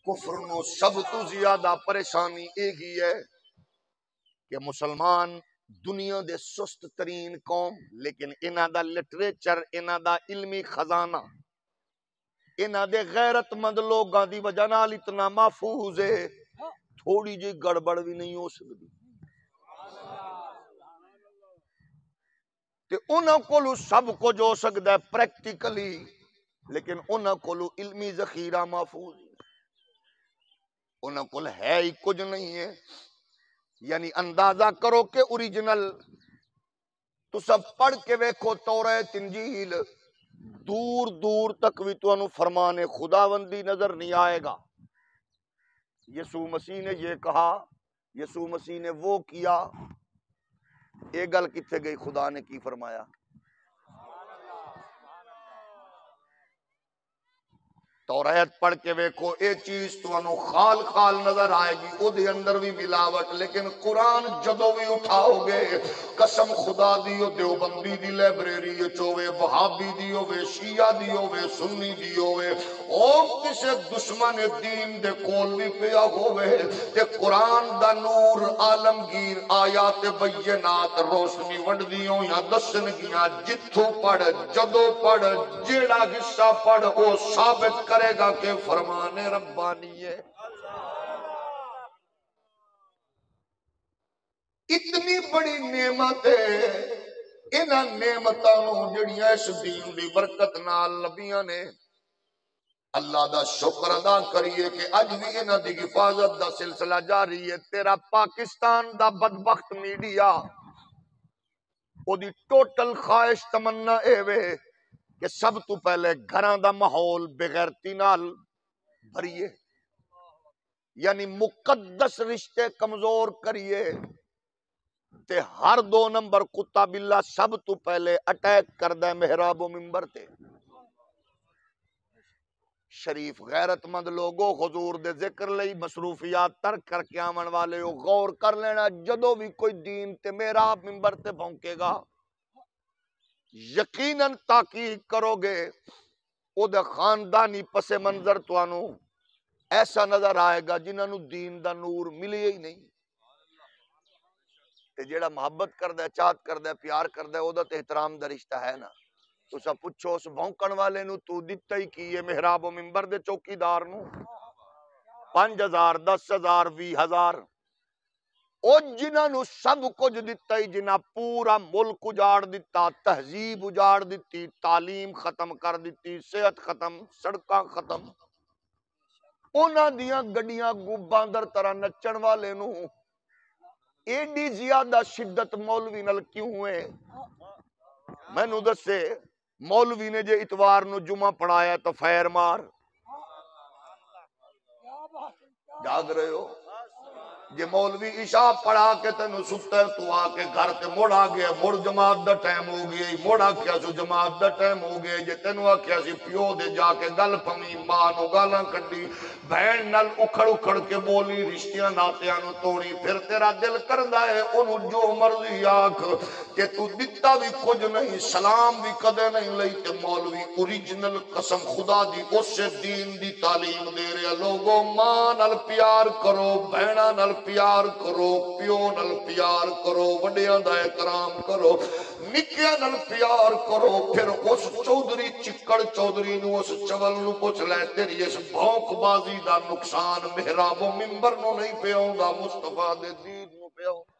کفر نو سب تو زیادہ پریشانی ایک ہی ہے کہ مسلمان دنیا دے سست ترین قوم، لیکن انہاں دا لٹریچر، انہاں دا علمی خزانہ، انہاں دے غیرت مند لوگاں دی وجہ نال اتنا محفوظ ہے، تھوڑی جی گڑبڑ بھی نہیں ہو سکتی۔ تے انہاں کولو سب کچھ ہو سکتا ہے پریکٹیکلی، لیکن انہاں کولو علمی ذخیرہ محفوظ ہے، انہاں کول ہے ہی کچھ نہیں ہے۔ یعنی اندازہ کرو کہ اوریجنل تو سب پڑھ کے ویکھو توریت انجیل، دور دور تک بھی تو انہوں فرمان خداوندی نظر نہیں آئے گا۔ یسوع مسیح نے یہ کہا، یسوع مسیح نے وہ کیا، ایک گل کتنے گئی، خدا نے کی فرمایا؟ توریت پڑھ کے ویکھو، اے چیز تو انہوں خال خال نظر آئے گی، او دے اندر بھی ملاوٹ، لیکن قرآن جدو بھی اٹھاؤ گے، قسم خدا دیو دیوبندی دی لائبریری چوے، وہابی دیو وے، شیعہ دیو وے، سنی دیو وے، او کسے دشمن دین دے کول بھی پیا ہوئے، تے قرآن دا نور عالمگیر آیات بینات روشنی وڈ دیوں یا دسن گیاں، جتھو پڑھ جدو پڑھ جیڑا حصہ پڑھ او ثابت کرے گا کہ فرمان ربانی ہے۔ اتنی بڑی نعمت ہے، انہاں نعمتاں جڑیاں اس دین دی برکت نال نبیاں نے اللہ دا شکر ادا کریے کہ اج بھی انہاں دی حفاظت دا سلسلہ جاری ہے۔ تیرا پاکستان دا بدبخت میڈیا او دی ٹوٹل خواہش تمنا اے وے کہ سب تو پہلے گھراں دا ماحول بغیرتی نال بھریے، یعنی مقدس رشتے کمزور کریے، تے ہر 2 نمبر کتا بلا سب تو پہلے اٹیک کردہ محراب و منبر تے۔ شریف غیرت مند لوگو حضور دے ذکر لئی مصروفیات ترک کر کے آمن والے ہو، غور کر لینا، جدو بھی کوئی دین تے محراب منبر تے بھونکے گا، یقیناً تحقیق کرو گے او دے خاندانی پس منظر توانو ایسا نظر آئے گا جنہاں نو دین دا نور ملی ہی نہیں۔ تے جیڑا محبت کردہ ہے، چاہت کردہ ہے، پیار کردہ ہے، او دا تے احترام دا رشتہ ہے نا۔ تو سا پچھو اس بھونکن والے نو تو دیتا ہی کیے محراب و منبر دے چوکی دار نو 5,000 10,000 20,000، او جنہاں نو سب کچھ دیتا ہی، جنہاں پورا ملک اجاڑ دیتا، تہذیب اجاڑ دیتی، تعلیم ختم کر دیتی، صحت ختم، سڑکاں ختم، انہاں دیاں گڈیاں گوباندر طرح نچن والے نو ایڈی زیادہ شدت مولوی نال کیوں ہوئے؟ میں نو دسے، مولوی نے جے اتوار نو جمعہ پڑھایا تو فیر مار، جاگ رہے ہو؟ جے مولوی عشاء پڑھا کے تینو ستا ہے تو آ کے گھر تے مڑ آ گیا، مڑ جماعت دا ٹائم ہو گیا، مڑ آکھیا سو جماعت دا ٹائم ہو گیا، جے تینو آکھیا سی پیو دے جا کے گل پمی، ماں نو گالاں کڈی، بہن نال اکھڑ اکھڑ کے بولی، رشتیاں ناتیاں نو توڑی، پھر تیرا دل کردا ہے اونوں جو مرضی آکھ کہ تو دتا بھی کچھ نہیں، سلام بھی کدے نہیں لئی، تے مولوی اوریجنل قسم خدا دی اس دین دی تعلیم دے رہا۔ لوگوں ماں نال پیار کرو، بہناں نال پیار کرو، پیو نال پیار کرو، وڈیاں دا احترام کرو، نکیاں نال پیار کرو، پھر اس چودھری چکڑ چودھری نو اس چول نو پوچھ لے تیری اس بھونک بازی دا نقصان محراب و منبر نو نہیں پہ ہوں گا، مصطفیٰ دے دین نو پہ ہوں گا۔